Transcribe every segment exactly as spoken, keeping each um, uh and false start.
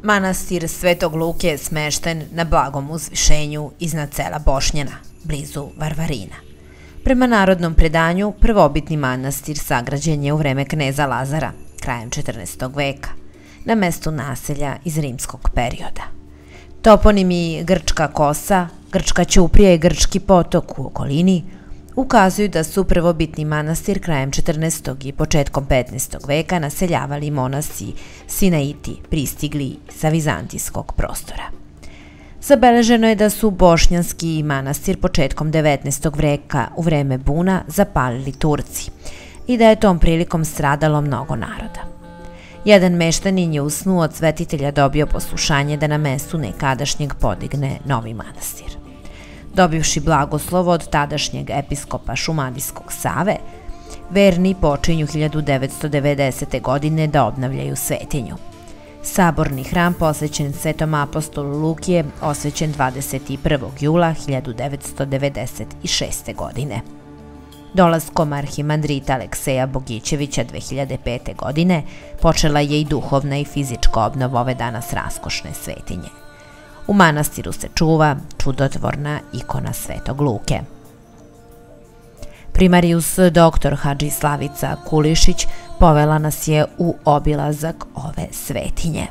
Manastir Svetog Luke je smešten na blagom uzvišenju iznad sela Bošnjana, blizu Varvarina. Prema narodnom predanju, prvobitni manastir sagrađen je u vreme kneza Lazara, krajem četrnaestog veka, na mestu naselja iz rimskog perioda. Toponimi Grčka Kosa, Grčka Ćuprija i Grčki potok u okolini ukazuju da su prvobitni manastir krajem četrnaestog i početkom petnaestog veka naseljavali monasi Sinaiti pristigli sa vizantijskog prostora. Zabeleženo je da su bošnjanski manastir početkom devetnaestog veka u vreme buna zapalili Turci i da je tom prilikom stradalo mnogo naroda. Jedan meštanin je u snu od svetitelja dobio poslušanje da na mestu nekadašnjeg podigne novi manastir. Dobivši blagoslov od tadašnjeg episkopa Šumadijskog Save, verni počinju hiljadu devetsto devedesete. godine da obnavljaju svetinju. Saborni hram posvećen Svetom apostolu Luki je osvećen dvadeset prvog jula hiljadu devetsto devedeset šeste. godine. Dolaskom arhimandrita Alekseja Bogićevića dve hiljade pete. godine počela je i duhovna i fizička obnova ove danas raskošne svetinje. U manastiru se čuva čudotvorna ikona Svetog Luke. Primarijus doktor Hadži Slavica Kulišić povela nas je u obilazak ove svetinje.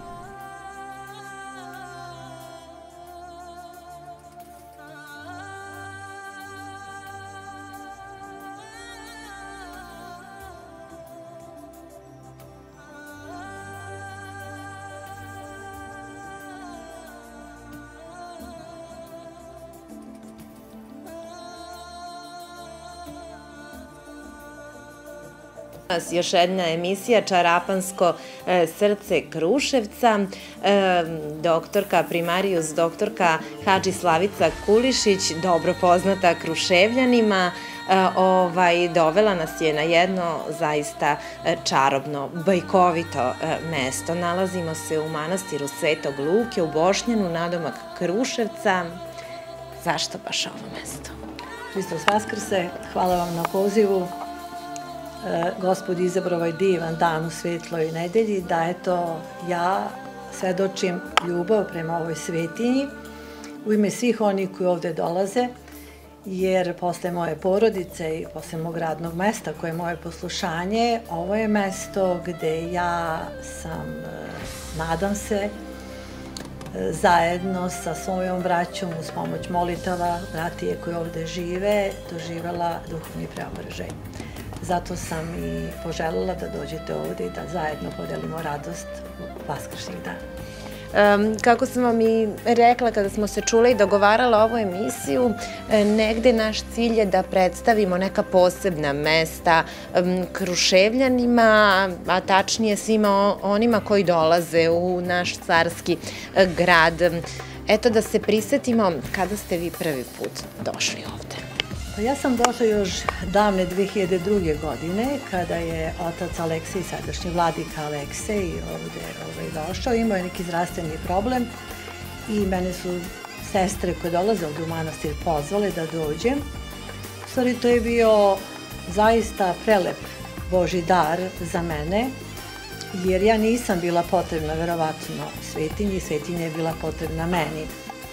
Još jedna emisija Čarapansko srce Kruševca. Doktorka primarijus, doktorka Hadži Slavica Kulišić, dobro poznata Kruševljanima, dovela nas je na jedno zaista čarobno, bajkovito mesto. Nalazimo se u manastiru Svetog Luke u Bošnjanu, nadomak Kruševca. Zašto baš ovo mesto? Hristos Vaskrse, hvala vam na pozivu. Gospod izabrao ovaj divan dan u svetloj nedelji, da eto ja svedočim ljubav prema ovoj svetinji u ime svih onih koji ovde dolaze, jer posle moje porodice i posle mog radnog mesta koje je moje poslušanje, ovo je mesto gde ja sam, nadam se, zajedno sa svojom braćom uz pomoć molitava, bratije koji ovde žive, doživela duhovni preobražaj. Zato sam i poželjela da dođete ovde i da zajedno podelimo radost vaskršnjih dana. Kako sam vam i rekla kada smo se čule i dogovarala ovu emisiju, negde naš cilj je da predstavimo neka posebna mesta Kruševljanima, a tačnije svima onima koji dolaze u naš carski grad. Eto da se prisetimo kada ste vi prvi put došli ovde. Ja sam došla još davne dve hiljade druge. godine, kada je otac Aleksej, sadašnji vladika Aleksej, ovde došao. Imao je neki zdravstveni problem i mene su sestre koje dolaze ovde u manastir pozvale da dođem. U stvari, to je bio zaista prelep Božji dar za mene, jer ja nisam bila potrebna, verovatno, svetinji, svetinja je bila potrebna meni.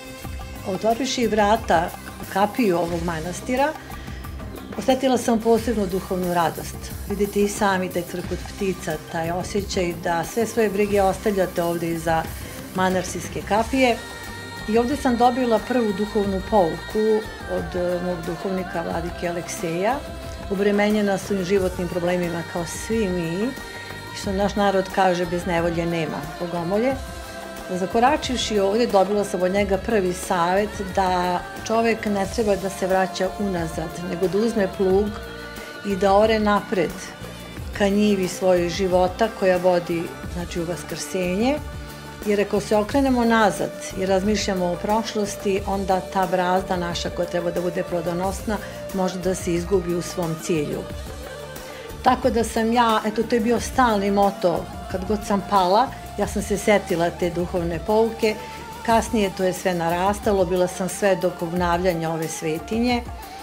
Otvorivši vrata kapiju ovog manastira, osetila sam posebnu duhovnu radost. Vidite i sami taj crkot ptica, taj osjećaj da sve svoje brige ostavljate ovde iza manastirske kapije. I ovde sam dobila prvu duhovnu pouku od mog duhovnika vladike Alekseja, obremenjena svojim životnim problemima kao svi mi, i što naš narod kaže, bez nevolje nema bogomolje. Zakoračivši ovde, dobila sam od njega prvi savet da čovek ne treba da se vraća unazad, nego da uzme plug i da ore napred ka njivi svojeg života koja vodi, znači, u vaskrsenje. Jer ako se okrenemo nazad i razmišljamo o prošlosti, onda ta brazda naša koja treba da bude plodonosna može da se izgubi u svom cilju. Tako da sam ja, eto, to je bio stalni moto, kad god sam pala, ja sam se setila te duhovne pouke. Kasnije to je sve narastalo, bila sam sve dok obnavljanja ove svetinje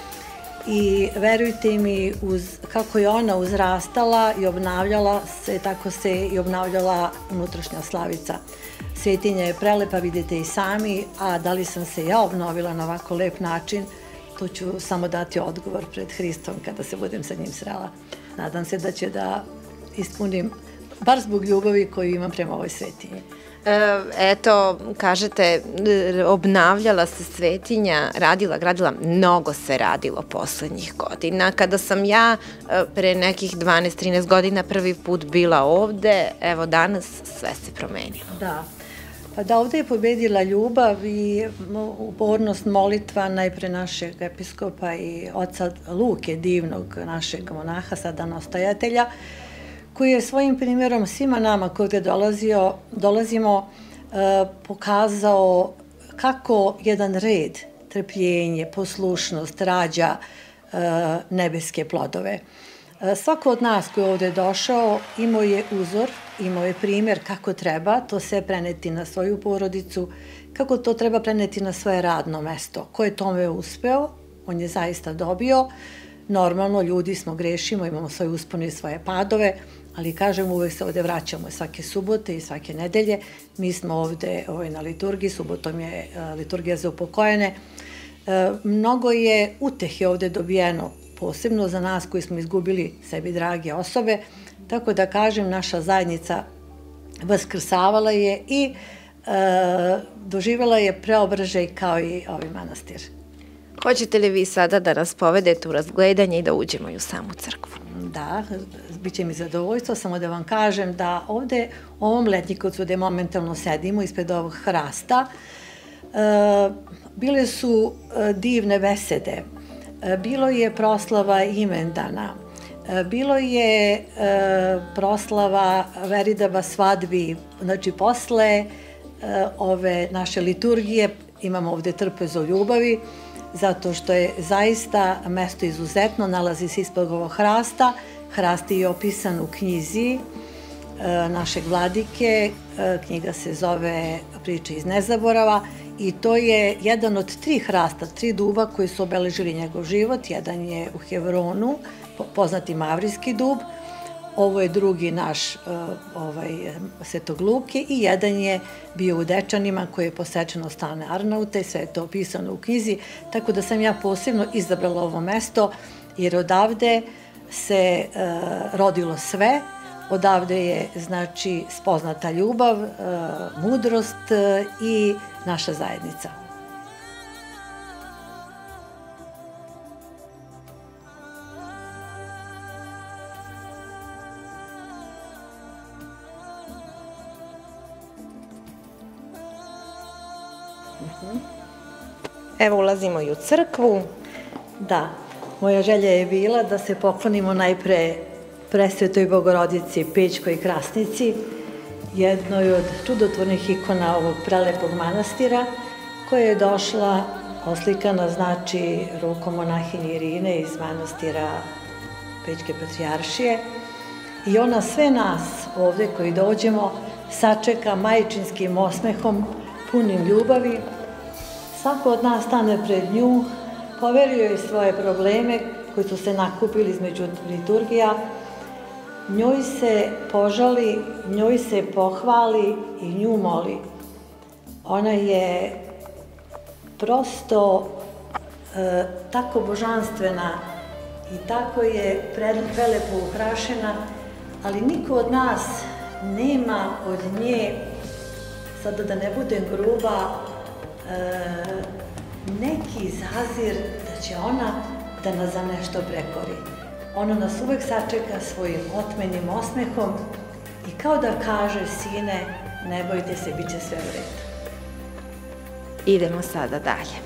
i verujte mi, kako je ona uzrastala i obnavljala se, tako se i obnavljala unutrašnja Slavica. Svetinja je prelepa, vidite i sami, a da li sam se ja obnovila na ovako lep način, to ću samo dati odgovor pred Hristom kada se budem sa njim srela. Nadam se da će da ispunim, bar zbog ljubavi koju imam prema ovoj svetinji. Eto, kažete, obnavljala se svetinja, radila, gradila, mnogo se radilo poslednjih godina. Kada sam ja pre nekih dvanaest trinaest godina prvi put bila ovde, evo danas sve se promenilo. Da, pa da, ovde je pobedila ljubav i upornost molitva najpre našeg episkopa i oca Luke, divnog našeg monaha, sada nastojatelja, koji je svojim primjerom svima nama koji ovde dolazio, dolazimo pokazao kako jedan red, trpljenje, poslušnost rađa nebeske plodove. Svako od nas koji je ovde došao imao je uzor, imao je primjer kako treba to sve preneti na svoju porodicu, kako to treba preneti na svoje radno mesto. Ko je tome uspeo, on je zaista dobio. Normalno, ljudi smo, grešimo, imamo svoje uspone i svoje padove, ali kažem, uvek se ovde vraćamo svake subote i svake nedelje. Mi smo ovde na liturgiji, subotom je liturgija za upokojene. Mnogo je utehe ovde dobijeno, posebno za nas koji smo izgubili sebi drage osobe, tako da kažem, naša zajednica vaskrsavala je i doživjela je preobražaj kao i ovaj manastir. Hoćete li vi sada da nas povedete u razgledanje i da uđemo i u samu crkvu? Da, bit će mi zadovoljstvo, samo da vam kažem da ovde, u ovom letnjikovcu gde momentalno sedimo, ispred ovog hrasta, bile su divne besede, bilo je proslava imendana, bilo je proslava Veridaba svadbi, znači posle ove naše liturgije imamo ovde trpezu ljubavi, zato što je zaista mesto izuzetno, nalazi se ispod ovog hrasta. Hrast je opisan u knjizi našeg vladike, knjiga se zove Priče iz nezaborava i to je jedan od tri hrasta, tri duba koji su obeležili njegov život. Jedan je u Hevronu, poznati Mavrijski dub, ovo je drugi naš Svetog Luke i jedan je bio u Dečanima koji je posečen od strane Arnaute, sve je to opisano u knjizi, tako da sam ja posebno izabrala ovo mesto jer odavde se rodilo sve, odavde je znači spoznata ljubav, mudrost i naša zajednica. Evo, ulazimo i u crkvu. Da, moja želja je bila da se poklonimo najpre Presvetoj Bogorodici Pećkoj Krasnici, jednoj od čudotvornih ikona ovog prelepog manastira, koja je došla oslikana, znači, rukom monahinje Irine iz manastira Pećke Patrijaršije. I ona sve nas ovde koji dođemo sačeka majčinskim osmehom, punim ljubavi. Svako od nas stane pred nju, poverio joj svoje probleme koji su se nakupili između liturgija, njoj se požali, njoj se pohvali i nju moli. Ona je prosto e, tako božanstvena i tako je prelepo ukrašena, ali niko od nas nema od nje, sada da ne budem gruba, neki zazir da će ona da nas za nešto prekori. Ona nas uvek sačeka svojim otmenim osmehom i kao da kaže, sine, ne bojte se, bit će sve u redu. Idemo sada dalje.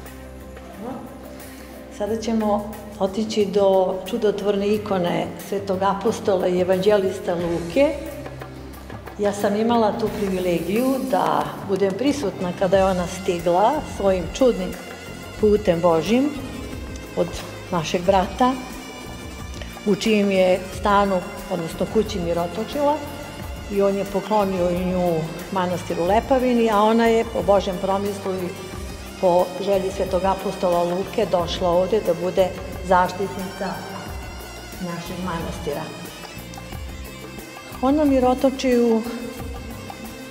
Sada ćemo otići do čudotvorne ikone Svetog apostola i evanđelista Luke. Ja sam imala tu privilegiju da budem prisutna kada je ona stigla svojim čudnim putem Božim od našeg brata, u čijem je stanu, odnosno kući mirotočila, i on je poklonio nju manastiru Lepavini, a ona je po Božjem promislu i po želji Svetog apostola Luke došla ovde da bude zaštitnica našeg manastira. Ona mirotoči u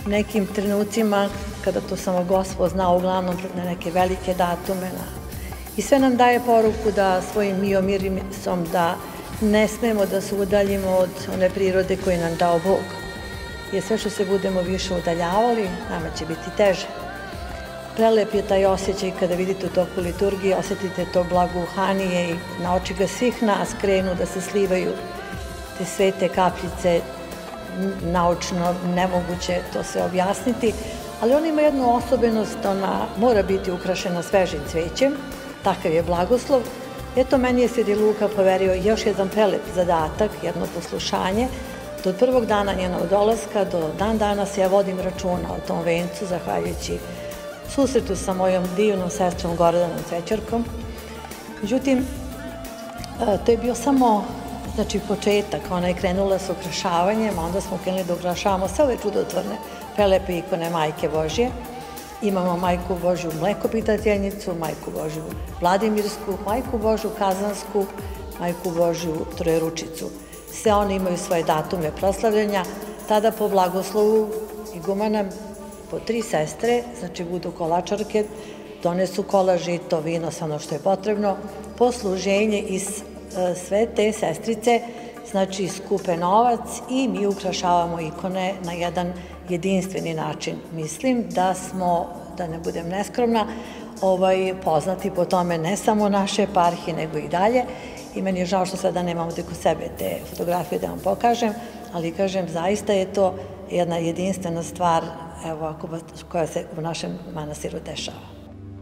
nekim trenucima kada to samo Gospod zna, uglavnom na neke velike datume. I sve nam daje poruku da svojim miomirisom da ne smemo da se udaljimo od one prirode koju nam dao Bog. Jer sve što se budemo više udaljavali, nama će biti teže. Prelep je taj osjećaj kada vidite u toku liturgije, osjetite to blagohanije i na oči ga svih nas krenu da se slivaju te svete kapljice, naučno nemoguće to sve objasniti, ali ona ima jednu osobenost, ona mora biti ukrašena svežim cvećem, takav je blagoslov. Eto, meni je Sveti Luka poverio još jedan prelep zadatak, jedno poslušanje. Do prvog dana njenog dolaska, do dan danas ja vodim računa o tom vencu, zahvaljujući susretu sa mojom divnom sestrom Gordanom Cvećarkom. Međutim, to je bio samo znači početak, ona je krenula s ukrašavanjem, a onda smo krenuli da ukrašavamo sve ove čudotvorne, prelepe ikone Majke Božje. Imamo Majku Božju mlekopitateljnicu, Majku Božju Vladimirsku, Majku Božju Kazansku, Majku Božju Trojeručicu. Sve one imaju svoje datume proslavljanja. Tada po blagoslovu igumana po tri sestre, znači budu kolačarke, donesu kola, žito, vino, sve ono što je potrebno, posluženje iz sve te sestrice, znači skupe novac i mi ukrašavamo ikone na jedan jedinstveni način. Mislim da smo, da ne budem neskromna, poznati po tome ne samo naše eparhije, nego i dalje. I meni je žao što sada nemam ovde kod sebe te fotografije da vam pokažem, ali kažem, zaista je to jedna jedinstvena stvar koja se u našem manastiru dešava.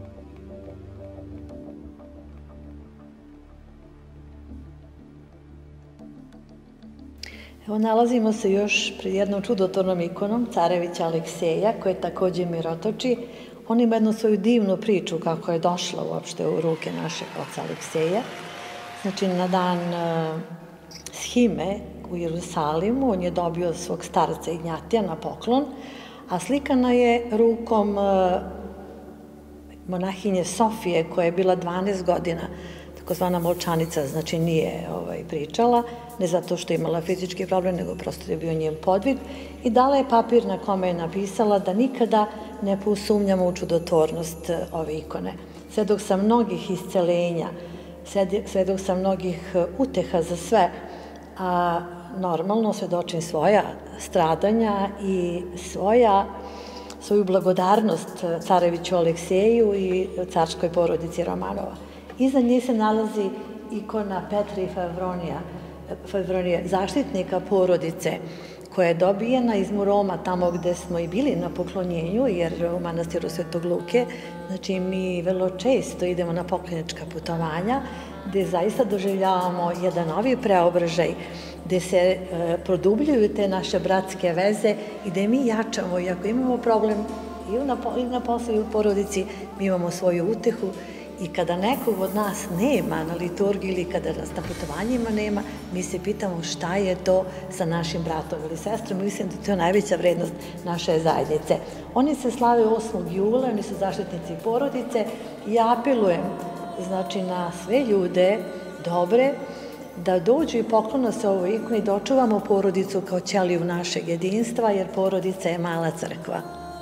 Evo, nalazimo se još pred jednom čudotvornom ikonom, Carevića Alekseja, koje takođe mirotoči. On ima jednu svoju divnu priču kako je došla uopšte u ruke našeg oca Alekseja. Znači, na dan Shime u Jerusalimu, on je dobio svog starca Ignjatija na poklon, a slikana je rukom monahinje Sofije, koja je bila dvanaest godina, takozvana molčanica, znači nije pričala, ne zato što je imala fizički problem, nego prosto je bio njen podvig, i dala je papir na kome je napisala da nikada ne posumnjamo u čudotvornost ove ikone. Sve dok sam mnogih iscelenja, sve dok sam mnogih uteha za sve, a normalno svedočim svoja stradanja i svoju blagodarnost Careviću Alekseju i carskoj porodici Romanova. Iznad nje se nalazi ikona Petra i Fevronije, zaštitnika porodice, koja je dobijena iz Muroma, tamo gde smo i bili na poklonjenju, jer u manastiru Svetog Luke, znači mi vrlo često idemo na poklonička putovanja, gde zaista doživljavamo jedan novi preobražaj, gde se produbljuju te naše bratske veze i gde mi jačamo, i ako imamo problem i na poslu i u porodici, mi imamo svoju utehu. I kada nekog od nas nema na liturgiji ili kada nas na putovanjima nema, mi se pitamo šta je to sa našim bratom ili sestrom. Mislim da to je najveća vrednost naše zajednice. Oni se slave osmog jula, oni su zaštitnici porodice i apelujem znači na sve ljude dobre da dođu i poklone se ovoj ikoni, da očuvamo porodicu kao ćeliju našeg jedinstva, jer porodica je mala crkva.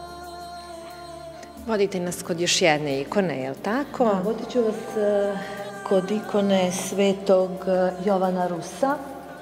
Vodite nas kod još jedne ikone, je li tako? Da, vodit ću vas kod ikone Svetog Jovana Rusa,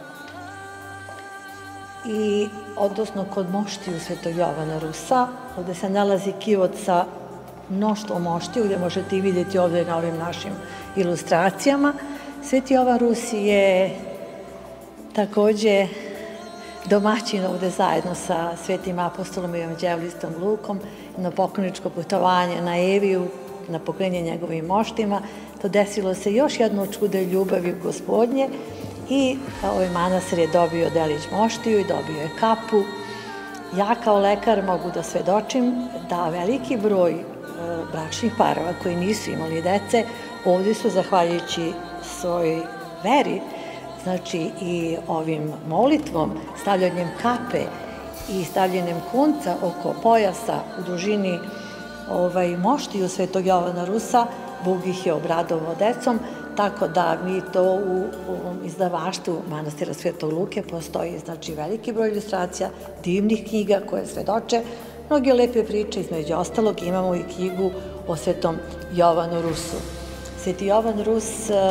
odnosno kod moštiju Svetog Jovana Rusa. Ovde se nalazi kivot sa mnoštvom moštiju, gde možete i vidjeti ovde na ovim našim ilustracijama. Sveti Jovan Rus je takođe domaćin ovde zajedno sa svetim apostolom i evanđelistom Lukom na pokloničko putovanje na Eviju, na poklonjenje njegovim moštima. To desilo se još jedno čudo ljubavi Gospodnje i ovaj manastir je dobio delić moštiju i dobio je kapu. Ja kao lekar mogu da svedočim da veliki broj bračnih parova koji nisu imali dece ovde su, zahvaljujući svojoj veri, znači i ovim molitvom, stavljanjem kape i stavljanjem konca oko pojasa u dužini moštiju Svetog Jovana Rusa, Bog ih je obradovao decom, tako da mi to u izdavaštvu manastira Svetog Luke postoji znači veliki broj ilustracija, divnih knjiga koje svedoče Mnoge lepe priče, između ostalog imamo i knjigu o svetom Jovanu Rusu. Sveti Jovan Rus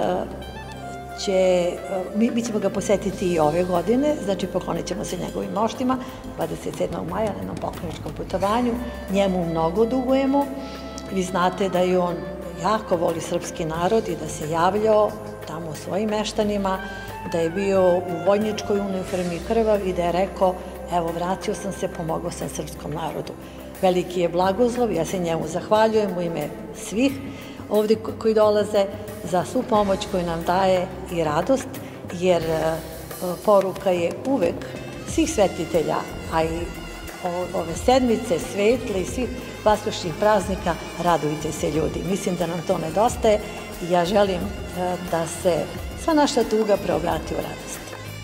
će, mi, mi ćemo ga posetiti i ove godine, znači poklonit ćemo se njegovim moštima, dvadeset sedmog maja na jednom pokloničkom putovanju, njemu mnogo dugujemo. Vi znate da i on jako voli srpski narod i da se javljao tamo svojim meštanima, da je bio u vojničkoj uniformi krvav i da je rekao, evo vratio sam se, pomogao sam srpskom narodu. Veliki je blagoslov, ja se njemu zahvaljujem u ime svih ovdje koji dolaze za svu pomoć koju nam daje i radost, jer poruka je uvek svih svetitelja, a i ove sedmice, svetle i svih vaskršnjih praznika, radujte se ljudi. Mislim da nam to nedostaje i ja želim da se sva naša tuga preobrati u radost.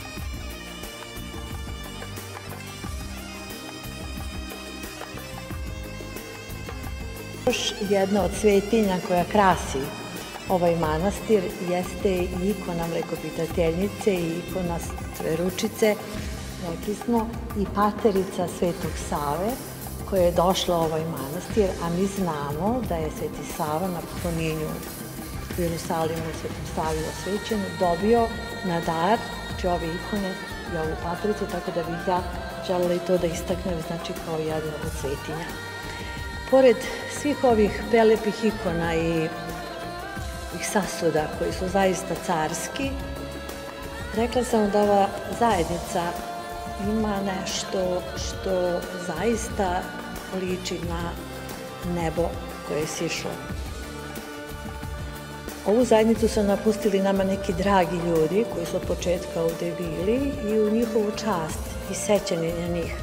Još jedna od svetinja koja krasi ovaj manastir jeste i ikona Mlekopitateljnice i ikona Sveručice, rekli smo, i paterica Svetog Save koja je došla u ovaj manastir, a mi znamo da je Sveti Sava na poklonjenju u Jerusalimu u Svetom Savi osvećenu dobio na dar, znači ove ikone i ovu patericu, tako da bih ja želela i to da istaknem, znači kao jedna od svetinja. Pored svih ovih prelepih ikona i sasuda koji su zaista carski, rekla sam da ova zajednica ima nešto što zaista liči na nebo koje je sišlo. Ovu zajednicu su napustili nama neki dragi ljudi koji su od početka ovde bili i u njihovu čast i sećanje na njih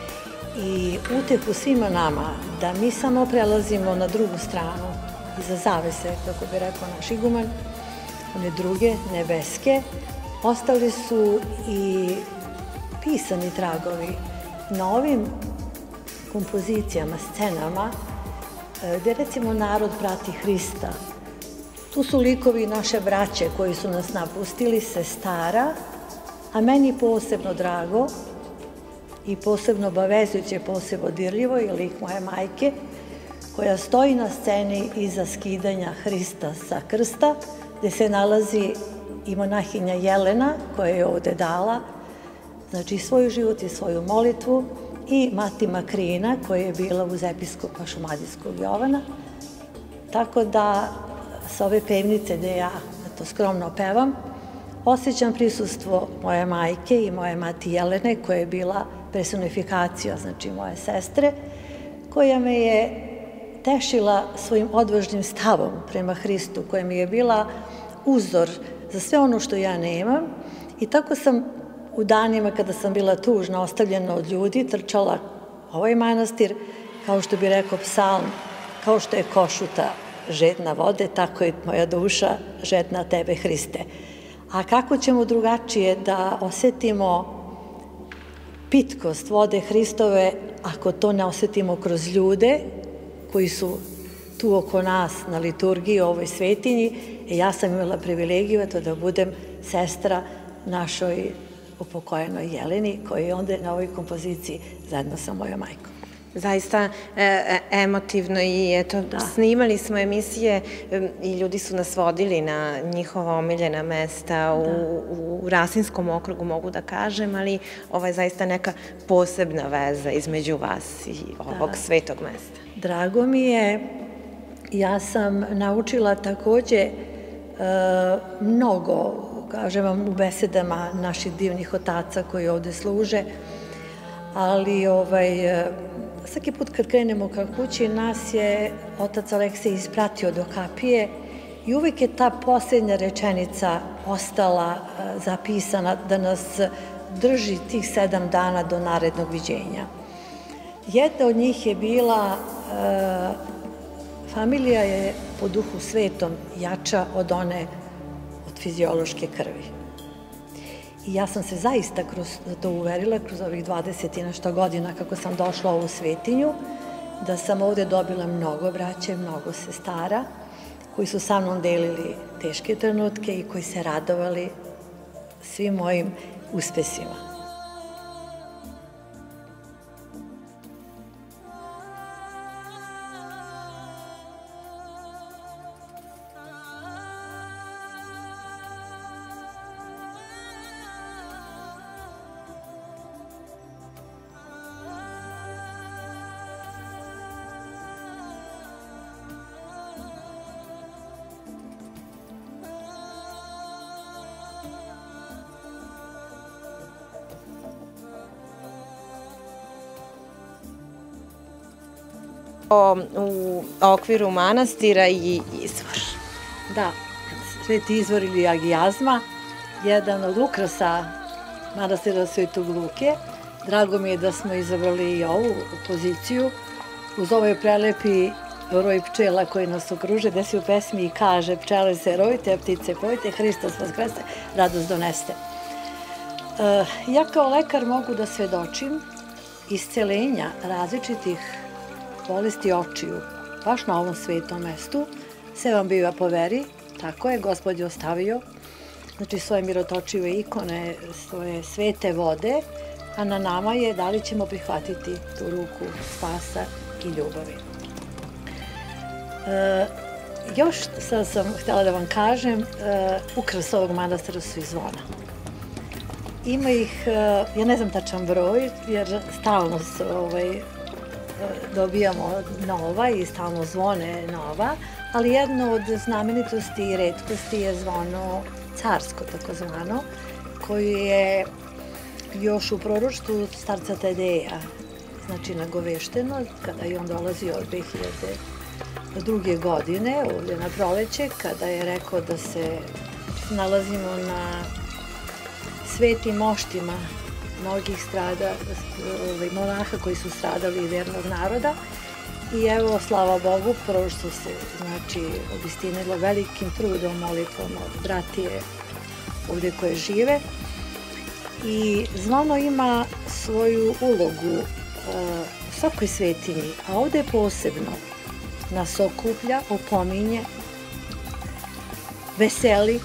i utehu svima nama da mi samo prelazimo na drugu stranu iza zavese, kako bi rekao naš iguman, one druge, nebeske, ostali su i pisani tragovi na ovim kompozicijama, scenama, gde recimo narod prati Hrista. Tu su likovi naše braće koji su nas napustili, sestara, a meni posebno drago i posebno obavezujuće, posebno dirljivo je lik moje majke, koja stoji na sceni iza skidanja Hrista sa krsta, gde se nalazi i monahinja Jelena, koja je ovde dala, znači svoju život i svoju molitvu, i mati Makrina, koja je bila uz episkopa Šumadijskog Jovana. Tako da sa ove pevnice gde ja to skromno pevam, osjećam prisustvo moje majke i moje mati Jelene, koja je bila personifikacija, znači moje sestre, koja me je tešila svojim odvažnim stavom prema Hristu, koja mi je bila uzor za sve ono što ja nemam. I tako sam u danima kada sam bila tužna, ostavljena od ljudi, trčala ovaj manastir, kao što bi rekao psalm, kao što je košuta žedna vode, tako je moja duša žedna tebe, Hriste. A kako ćemo drugačije da osetimo pitkost vode Hristove ako to ne osetimo kroz ljude koji su tu oko nas na liturgiji u ovoj svetinji? E, ja sam imala privilegiju da budem sestra našoj upokojenoj Jeleni, koja je onda na ovoj kompoziciji zajedno sa mojom majkom. Zaista e, emotivno i eto, da. Snimali smo emisije e, i ljudi su nas vodili na njihova omiljena mesta u, u, u Rasinskom okrugu, mogu da kažem, ali ovo je zaista neka posebna veza između vas i ovog da. Svetog mesta. Drago mi je, ja sam naučila takođe e, mnogo, kažem vam, u besedama naših divnih otaca koji ovde služe, ali ovaj, svaki put kad krenemo ka kući, nas je otac Aleksej ispratio do kapije i uvijek je ta posljednja rečenica ostala zapisana da nas drži tih sedam dana do narednog viđenja. Jedna od njih je bila familija je po duhu svetom jača od one od fiziološke krvi. I ja sam se zaista kroz to uverila, kroz ovih dvadeset i nešto godina kako sam došla u ovu svetinju, da sam ovde dobila mnogo braće, mnogo sestara, koji su sa mnom delili teške trenutke i koji se radovali svim mojim uspesima. U okviru manastira i izvor. Da, Sveti izvor ili agijazma, jedan od ukrasa manastira Svetog Luke. Drago mi je da smo izabrali i ovu poziciju. Uz ovaj prelepi roj pčela koji nas okruže, gde se u pesmi i kaže pčele se rojte, ptice pojte, Hristos vaskreste, radost doneste. Ja kao lekar mogu da svedočim iscelenja različitih bolesti očiju, baš na ovom svetom mestu. Sve vam biva po veri, tako je, Gospod je ostavio, znači svoje mirotočive ikone, svoje svete vode, a na nama je da li ćemo prihvatiti tu ruku spasa i ljubavi. Još sad sam htjela da vam kažem, ukras ovog manastira su i zvona. Ima ih, ja ne znam tačan broj, jer stalno dobijamo nova i stalno zvone nova, ali jedno od znamenitosti i retkosti je zvono carsko, tako zvano, koji je još u proroštvu starca Tadeja, znači nagovešteno, kada je on dolazio od dve hiljade druge. godine, ovdje na proleće, kada je rekao da se nalazimo na svetim moštima mnogih strada, monaha koji su stradali vernog naroda. I evo, slava Bogu, proroštvo se, znači, obistinilo velikim trudom, molitvom od bratije ovdje koje žive. I zvono ima svoju ulogu u svakoj svetinji, a ovdje posebno nas okuplja, opominje, veseli.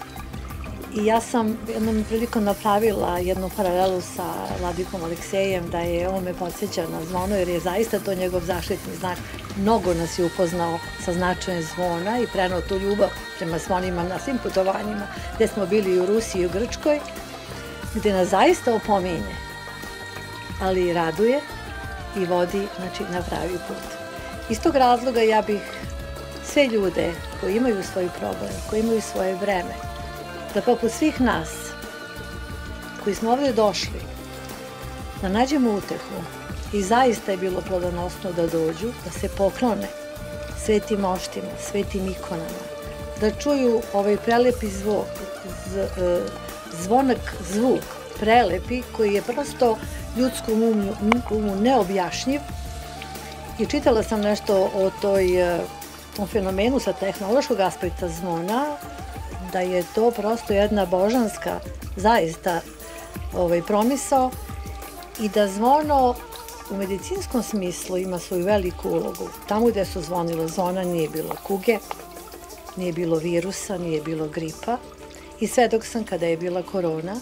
I ja sam jednom prilikom napravila jednu paralelu sa vladikom Aleksejem, da je on me podsjeća na zvono, jer je zaista to njegov zaštitni znak. Mnogo nas je upoznao sa značajem zvona i prenao tu ljubav prema zvonima na svim putovanjima, gde smo bili i u Rusiji i u Grčkoj, gde nas zaista opominje, ali i raduje i vodi, znači, na pravi put. Iz tog razloga ja bih sve ljude koji imaju svoj problem, koji imaju svoje vreme, da poput svih nas koji smo ovdje došli, da nađemo utehu, i zaista je bilo plodonosno da dođu, da se poklone svetim moštima, svetim ikonama, da čuju ovaj prelepi zvuk, zvonak, zvuk, prelepi, koji je prosto ljudskom umu neobjašnjiv. I čitala sam nešto o tom fenomenu sa tehnološkog aspekta zvona, da je to prosto jedna božanska, zaista, promisao, i da zvono u medicinskom smislu ima svoju veliku ulogu. Tamo gde su zvonila zvona nije bilo kuge, nije bilo virusa, nije bilo gripa. I svedok sam kada je bila korona,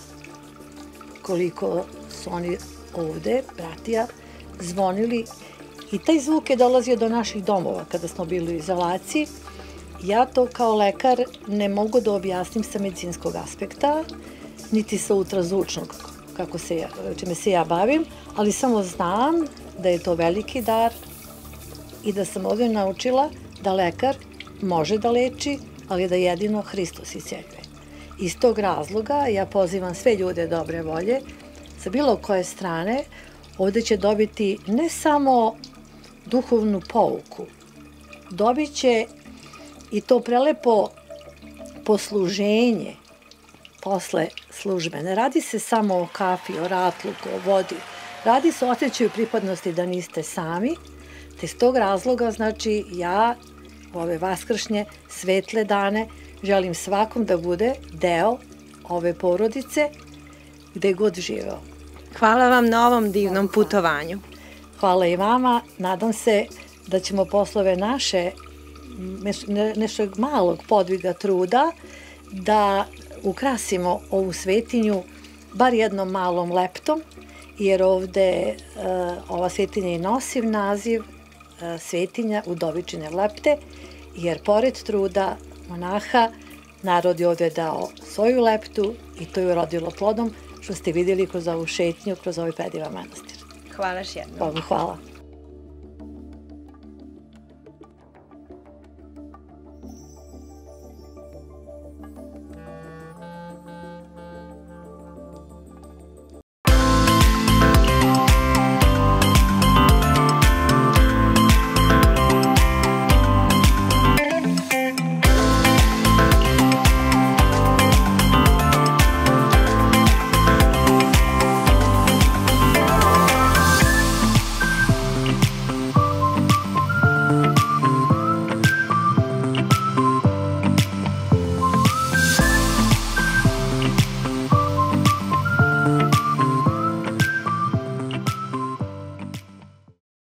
koliko su oni ovde, bratija, zvonili, i taj zvuk je dolazio do naših domova kada smo bili u izolaciji. Ja to kao lekar ne mogu da objasnim sa medicinskog aspekta, niti sa ultrazvučnog, čime se ja bavim, ali samo znam da je to veliki dar i da sam ovdje naučila da lekar može da leči, ali da jedino Hristos isceljuje. Iz tog razloga ja pozivam sve ljude dobre volje, sa bilo koje strane, ovdje će dobiti ne samo duhovnu pouku, dobit će i to prelepo posluženje posle službe. Ne radi se samo o kafi, o ratluku, o vodi. Radi se o osjećaju pripadnosti da niste sami, te iz tog razloga, znači, ja u ove vaskršnje svetle dane želim svakom da bude deo ove porodice gde god živeo. Hvala vam na ovom divnom putovanju. Hvala i vama. Nadam se da ćemo posle ove naše nešeg malog podviga truda da ukrasimo ovu svetinju bar jednom malom leptom, jer ovde ova svetinja i nosi naziv svetinja Udovičine lepte, jer pored truda monaha narod je ovde dao svoju leptu i to je urodilo plodom, što ste vidjeli kroz ovu šetnju, kroz ovaj predivan manastir. Hvala još jednom. Bogu hvala.